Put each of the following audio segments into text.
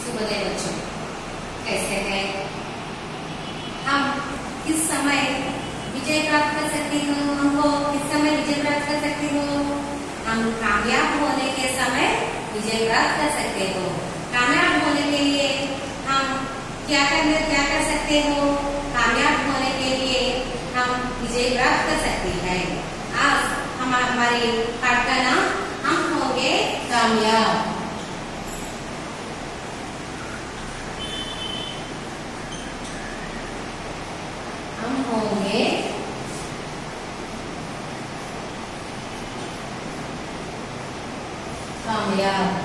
शुभोदय बच्चों, कैसे हैं? हम किस समय विजय प्राप्त कर सकती हो? हमको किस समय विजय प्राप्त कर सकती हो? हम कामयाब होने के समय विजय प्राप्त कर सकते हो। कामयाब होने के लिए हम क्या कर सकते हो? कामयाब होने के लिए हम विजय प्राप्त कर सकते हैं। आज हमारे पाठ का नाम हम होंगे कामयाब। हम होंगे कामयाब।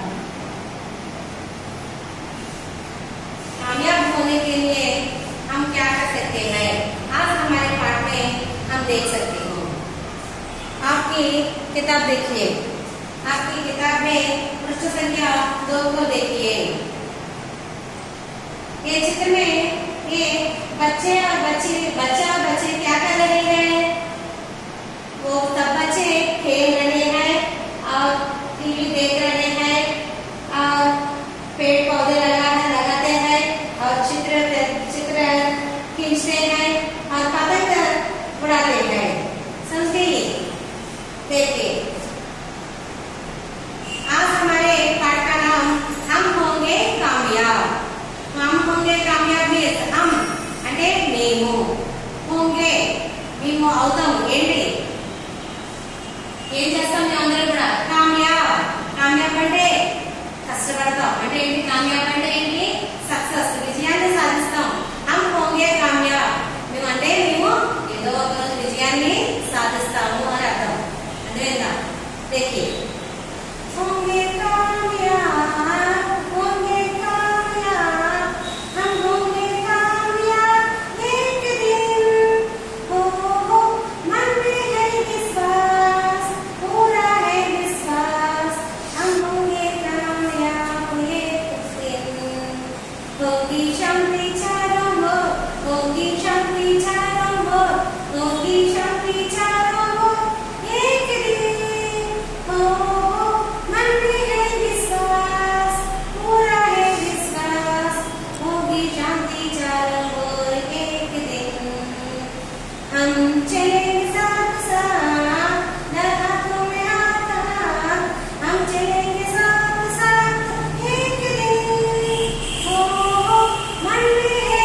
कामयाब होने के लिए हम क्या कर सकते हैं? आज हमारे पाठ में हम देख सकते हो। आपकी किताब देखिए, आपकी किताब में पृष्ठ संख्या 2 को देखिए। ये चित्र में ये बच्चा और बच्ची क्या कर रहे हैं? वो सब बच्चे खेल रहे हैं और टीवी देख रहे हैं और पेड़ पौधे लगाते हैं और चित्र खींचते हैं और पतंग उड़ाते हैं। समझ गई? देखिए, आज हमारे पाठ का नाम हम होंगे कामयाब। हम होंगे कामयाब हम అంటే మేము होंगे మేము అవుతాం ఏంటి ఏం చేస్తాం మేము అందరం కూడా కామయాబ్ అంటే కష్టపడతాం అంటే ఏంటి కామయాబ్ అంటే ఏంటి సక్సెస్ విజయాన్ని సాధిస్తాం हम होंगे कामयाब మేము అంటే మేము ఏదో ఒక రోజు విజయాన్ని సాధిస్తాము అని అర్థం అర్థమైందా देखिए होंगे कामयाब हम होंगे कामयाब एक दिन हो मन में है विश्वास पूरा है विश्वास हम होंगे कामयाब एक दिन होगी शांति चारों ओर होगी शांति चारों ओर होगी शांति चारों ओर एक दिन हो मन में है विश्वास पूरा है विश्वास होगी शांति चारों ओर एक दिन हम चलेंगे साथ साथ न हाथों में हाथ हम चलेंगे साथ साथ एक दिन हो मन में है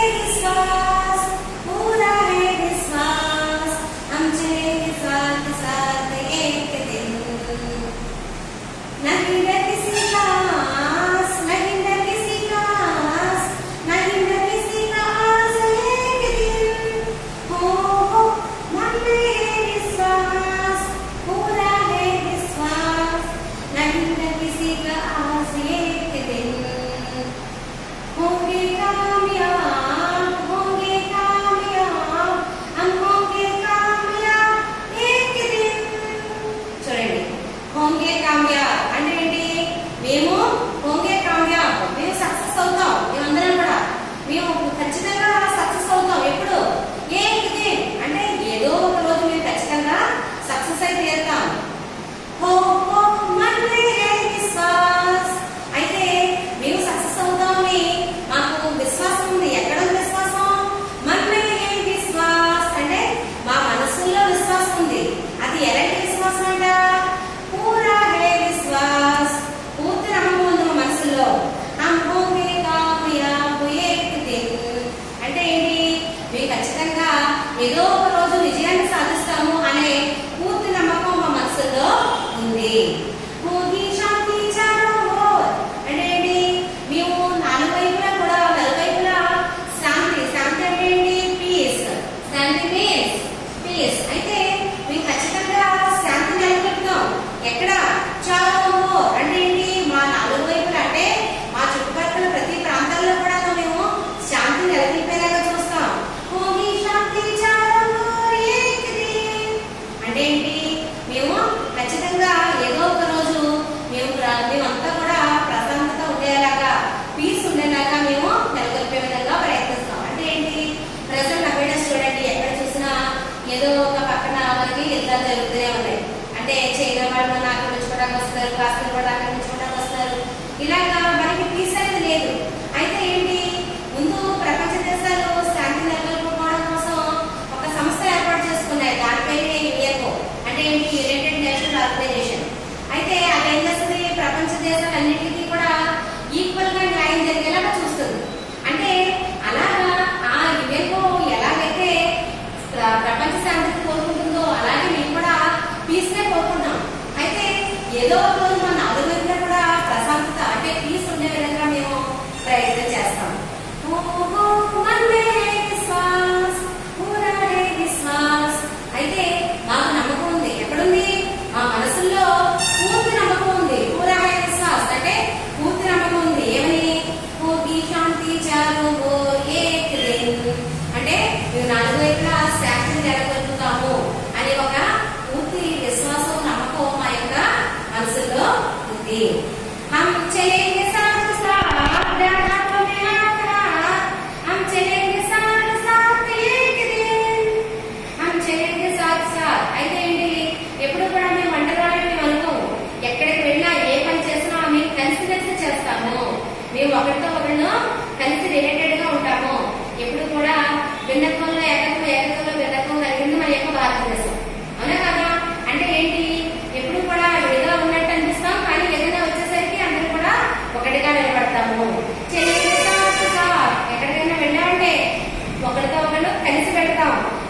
నడుస్తాము. మేము ఒకరితో ఒకళ్ళు కలిసి రిలేటెడ్ గా ఉంటాము. ఎప్పుడు కూడా భిన్నత్వంలో ఏకత్వం, ఏకత్వంలో భిన్నత్వం కలిగింది మన యొక్క భారతదేశం. అవునా కదా? అంటే ఏంటి, ఎప్పుడు కూడా విడిగా ఉన్నట్టు అనిపిస్తాం, కానీ ఏదైనా వచ్చేసరికి అందరూ కూడా ఒకటిగా నిలబడతాము. ఎక్కడికైనా వెళ్ళామంటే ఒకరితో ఒకళ్ళు కలిసి పెడతాం.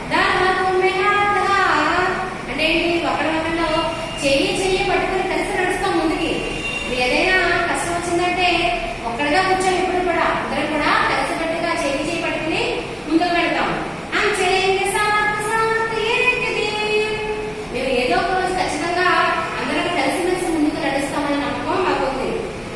అంటే ఏంటి, ఒకరిలో చెయ్యి పట్టుకుని కలిసి నడుస్తాం ముందుకి. ఏదైనా కష్టం వచ్చిందంటే ఒక్కడిగా కూర్చొని ఎప్పుడు కూడా అందరం కూడా కలిసికట్టుగా చెయ్యి పట్టుకుని ముందుకు వెళ్తాం. మేము ఏదో ఒక రోజు ఖచ్చితంగా అందరం కలిసిమెలిసి ముందుకు నడుస్తామని నమ్మకం మాకు ఉంది.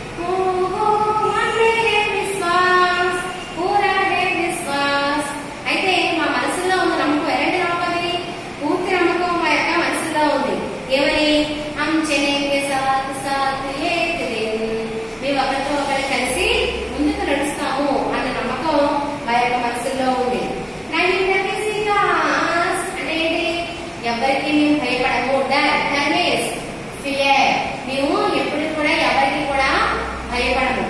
అయితే మా మనసులో ఉన్న నమ్మకం ఎలాంటి నమ్మకం? అది పూర్తి నమ్మకం మా యొక్క మనసులో ఉంది. ఏమని? మేము ఒకరితో ఒకరు కలిసి ముందుకు నడుస్తాము అన్న నమ్మకం మా యొక్క మనసులో ఉంది. అంటే ఏంటి? ఎవరికి మేము భయపడము. మేము ఎప్పుడు కూడా ఎవరికి కూడా భయపడము.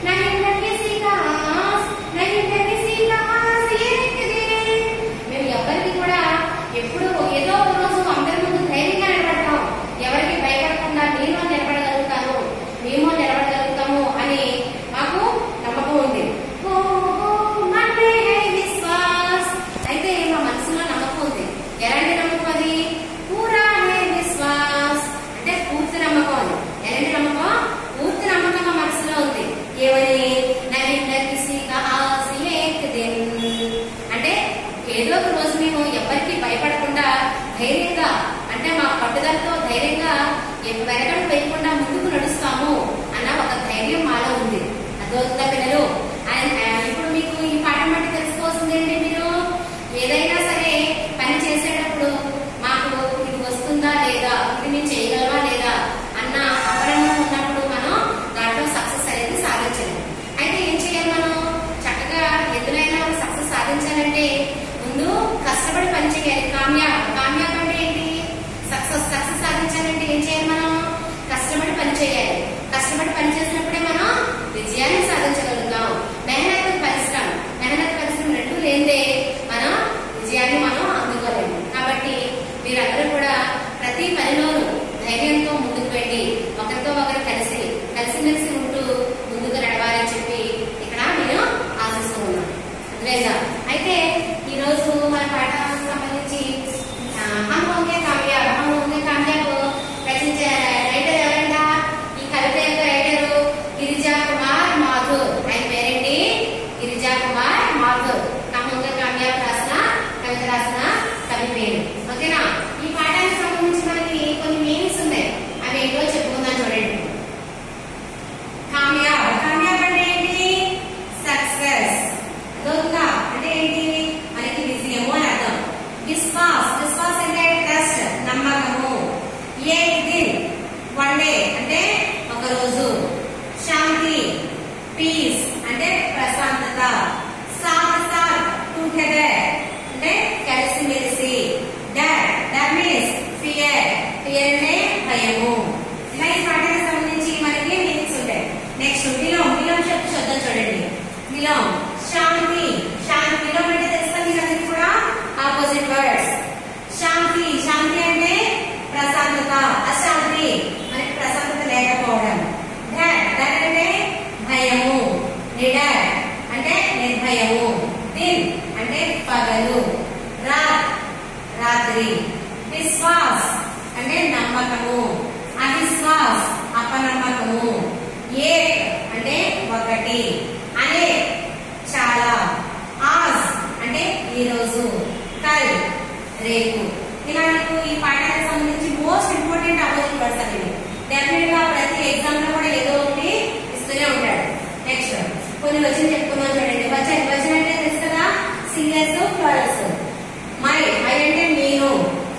మేము ఎవరికి కూడా ఎప్పుడు ఏదో ఒక రోజు అందరి ముందు ధైర్యంగా నిలబడతాం. ఎవరికి భయపడకుండా నేను నిలబడగలుగుతాను, మేము నిలబడగలుగుతాము అని మాకు నమ్మకం ఉంది. అయితే మా మనసులో నమ్మకం ఉంది. ఎలాంటి నమ్మకం అది? అంటే పూర్తి నమ్మకం. అది ఎలాంటి నమ్మకం? పూర్తి నమ్మకం మా మనసులో ఉంది. ఏమని? అంటే ఏదో ఒక రోజు మేము ఎవరికి భయపడకుండా ధైర్యంగా, అంటే మా పట్టుదలతో ధైర్యంగా వెనకడు వేయకుండా ముందుకు నడుస్తాము అన్న ఒక ధైర్యం మాలో ఉంది. అర్థమవుతుందా పిల్లలు? ఇప్పుడు మీకు ఈ పాఠం బట్టి తెలుసుకోవాల్సింది ఏంటి? మీరు ఏదైనా సరే పని చేసేటప్పుడు మాకు ఇది వస్తుందా లేదా, ఇది మేము చేయగలవా లేదా అన్న అపరంగా ఉన్నప్పుడు మనం దాంట్లో సక్సెస్ అనేది సాధించలేము. అయితే ఏం చేయాలి? మనం చక్కగా ఎదురైనా సక్సెస్ సాధించాలంటే ముందు కష్టపడి పని చేయాలి. కామ్యాబ్ అంటే ఏంటి? సక్సెస్ సాధించాలంటే ఏం చేయాలి? మనం కష్టపడి పని చేయాలి. కష్టపడి పని చేసినప్పుడే మనం విజయాన్ని సాధించగలుగుతాం. మెహనత్ పరిశ్రమ రెండు లేదే మనం విజయాన్ని మనం అందుకోలేము. కాబట్టి మీరందరూ కూడా ప్రతి పనిలోనూ ధైర్యంతో ముందుకు వెళ్ళి ఒకరితో ఒకరు కలిసిమెలిసి ఉంటూ ముందుకు నడవాలని చెప్పి ఇక్కడ నేను ఆశిస్తూ ఉన్నాను. అర్థమైందా? అయితే ఈ రోజు మన పాఠానికి సంబంధించి హమ్ హోంగే కామ్యాబ్ రచించే రైటర్ ఎవరంట? ఈ కవిత యొక్క రైటరు గిరిజా కుమార్ మాథుర్. ఆయన పేరేంటి? గిరిజా కుమార్ మాథుర్. హమ్ హోంగే కామ్యాబ్ కవిత రాసిన కవి పేరు. ఓకేనా? ఈ పాఠానికి సంబంధించి మనకి కొన్ని మీనింగ్స్ ఉన్నాయి. అవి ఏంటో చెప్పుకుందాం చూడండి. కామ్యాబ్ అంటే ఏంటి? సక్సెస్. అంటే ఏంటి? మనకి విజయము అని అర్థం. విశ్వాస్ అంటే ట్రస్ట్, నమ్మకము. ఏక్ దిన్ వన్ డే అంటే ఒక రోజు. శాంతి పీస్ అంటే ప్రశాంతత. సాత్ టుగెదర్ అంటే కలిసిమెలిసి. డర్ మీన్స్ ఫియర్ అంటే భయము. ఇలా ఈ పాఠానికి సంబంధించి మనకి మీనింగ్స్ ఉంటాయి. నెక్స్ట్ విలోమ్ శబ్ద శబ్దం చూడండి. విలోమ్ శాంతి విలోమ్ అంటే తెలుసా మీకు అందరికీ కూడా? Opposite words. శాంతి అంటే ప్రశాంతత. అశాంతి మనకి ప్రశాంతత లేకపోవడం. డర్ అంటే భయము. నిడర్ అంటే నిర్భయము. దిన్ అంటే పగలు. రాత్రి. విశ్వాస్ అంటే నమ్మకము. అవిశ్వాస్ అపనమ్మకము. ఏక్ అంటే ఒకటి. అనేక్ చాలా. ఆజ్ అంటే ఈ రోజు. కల్ రేపు. ఇలా మీకు ఈ పాఠానికి సంబంధించి మోస్ట్ ఇంపార్టెంట్ అపోజిట్ వర్డ్స్ అనేవి డెఫినెట్ గా ప్రతి ఎగ్జామ్ లో కూడా ఏదో ఒకటి ఇస్తూనే ఉంటాడు. నెక్స్ట్ కొన్ని వచనం చెప్పుకుందాం చూడండి. వచనం అంటే తెలుసు కదా? Singers, florals. మై అంటే నేను.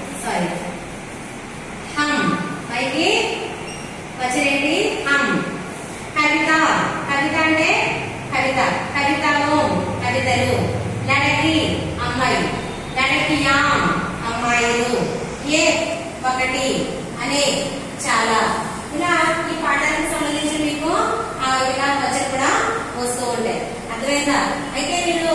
హమ్ పైకి వచనం ఏంటి? హమ్. కవిత అంటే కవితలు. లడకి అమ్మాయి. లడకియాం అమ్మాయిలు. ఏ ఒకటి. అనే చాలా. ఇలా ఈ పాఠానికి సంబంధించి మీకు ఇలా కదా. అయితే మీరు